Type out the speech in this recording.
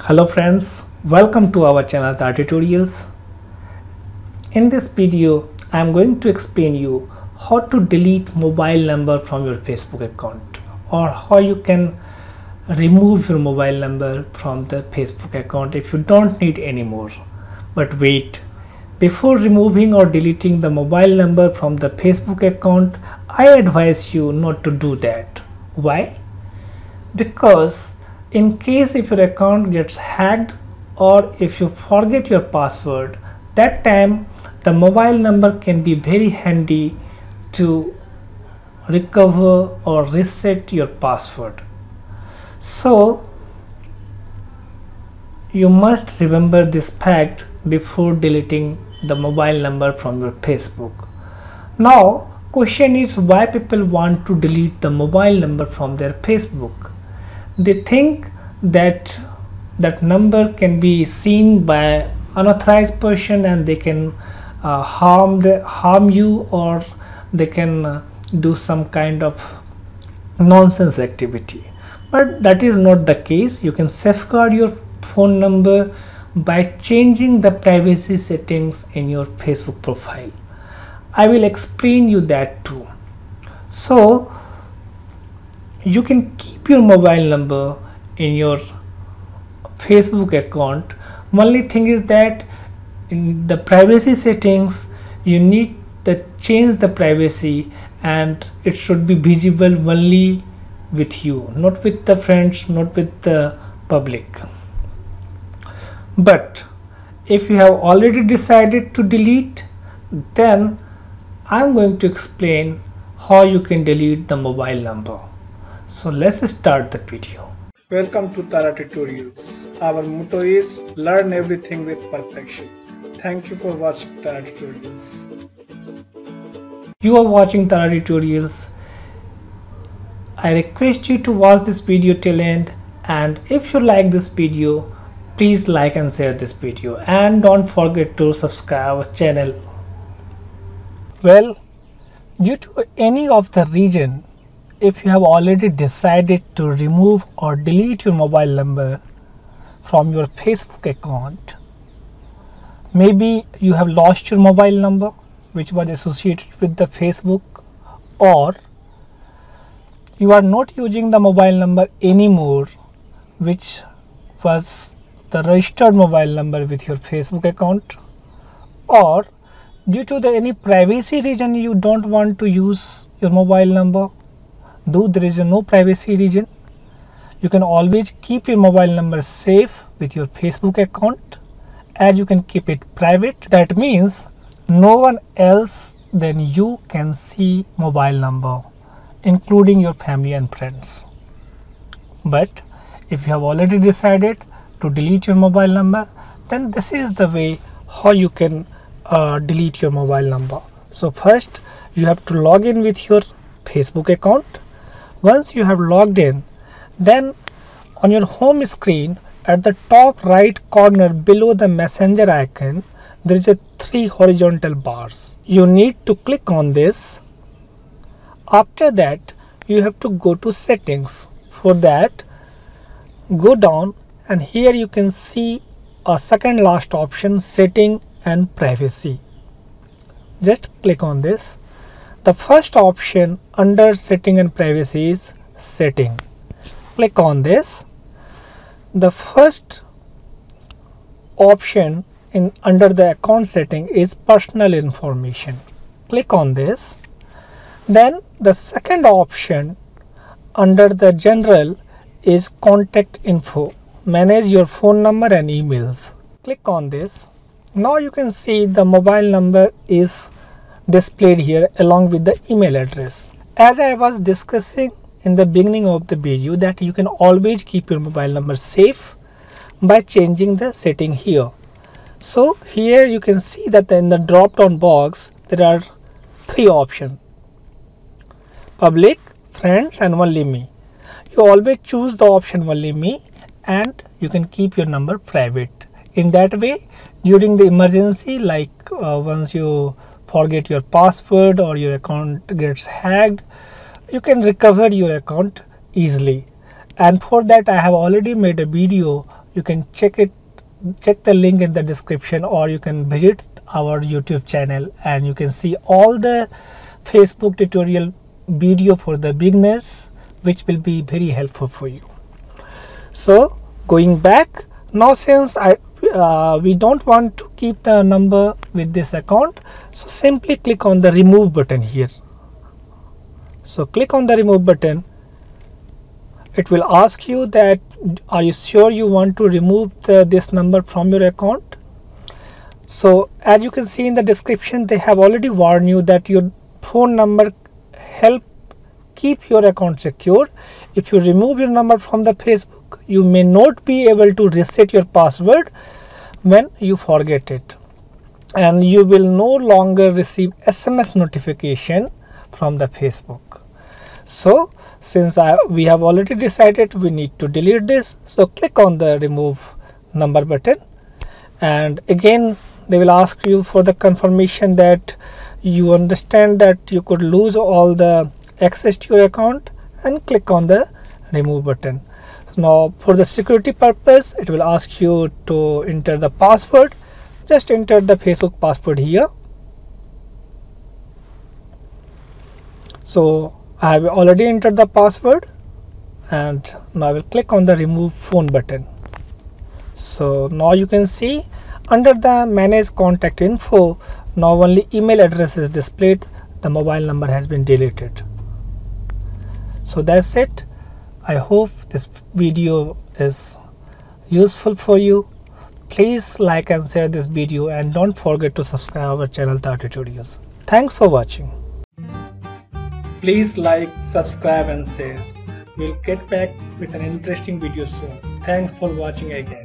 Hello friends, welcome to our channel Tara Tutorials. In this video, I am going to explain you how to delete mobile number from your Facebook account or how you can remove your mobile number from the Facebook account if you don't need anymore. But wait, before removing or deleting the mobile number from the Facebook account, I advise you not to do that. Why? Because in case if your account gets hacked or if you forget your password, that time the mobile number can be very handy to recover or reset your password. So you must remember this fact before deleting the mobile number from your Facebook. Now question is, why people want to delete the mobile number from their Facebook? They think that that number can be seen by unauthorized person and they can harm you, or they can do some kind of nonsense activity. But that is not the case. You can safeguard your phone number by changing the privacy settings in your Facebook profile. I will explain you that too. So you can keep your mobile number in your Facebook account. Only thing is that in the privacy settings you need to change the privacy and it should be visible only with you, not with the friends, not with the public. But if you have already decided to delete, then I'm going to explain how you can delete the mobile number. So let's start the video. Welcome to Tara Tutorials. Our motto is learn everything with perfection. Thank you for watching Tara Tutorials. You are watching Tara Tutorials. I request you to watch this video till end, and if you like this video, please like and share this video, and don't forget to subscribe our channel. Well, due to any of the reason, if you have already decided to remove or delete your mobile number from your Facebook account, maybe you have lost your mobile number which was associated with the Facebook, or you are not using the mobile number anymore which was the registered mobile number with your Facebook account, or due to any privacy reason you don't want to use your mobile number. Though there is no privacy reason, you can always keep your mobile number safe with your Facebook account, as you can keep it private. That means no one else than you can see mobile number, including your family and friends. But if you have already decided to delete your mobile number, then this is the way how you can delete your mobile number. So first you have to log in with your Facebook account. Once you have logged in, then on your home screen at the top right corner below the messenger icon, there is a 3 horizontal bars. You need to click on this. After that you have to go to settings. For that, go down, and here you can see a second last option, setting and privacy. Just click on this. The first option under setting and privacy is setting. Click on this. The first option under the account setting is personal information. Click on this. Then the second option under the general is contact info. Manage your phone number and emails. Click on this. Now you can see the mobile number is displayed here along with the email address. As I was discussing in the beginning of the video, that you can always keep your mobile number safe by changing the setting here. So here you can see that in the drop down box there are 3 options: public, friends and only me. You always choose the option only me, and you can keep your number private. In that way, during the emergency, like once you forget your password or your account gets hacked, you can recover your account easily. And for that I have already made a video you can check the link in the description, or you can visit our YouTube channel and you can see all the Facebook tutorial video for the beginners, which will be very helpful for you. So going back now, since we don't want to keep the number with this account, so simply click on the remove button here. So click on the remove button. It will ask you that are you sure you want to remove this number from your account. So as you can see in the description, they have already warned you that your phone number help keep your account secure. If you remove your number from the Facebook, you may not be able to reset your password when you forget it, and you will no longer receive SMS notification from the Facebook. So since we have already decided we need to delete this, so click on the remove number button, and again they will ask you for the confirmation that you understand that you could lose all the access to your account, and click on the remove button. Now for the security purpose, it will ask you to enter the password. Just enter the Facebook password here. So I have already entered the password, and now I will click on the remove phone button. So now you can see under the manage contact info, now only email address is displayed. The mobile number has been deleted. So that's it. I hope this video is useful for you. Please like and share this video, and don't forget to subscribe our channel Tar Tutorials. Thanks for watching. Please like, subscribe and share. We'll get back with an interesting video soon. Thanks for watching again.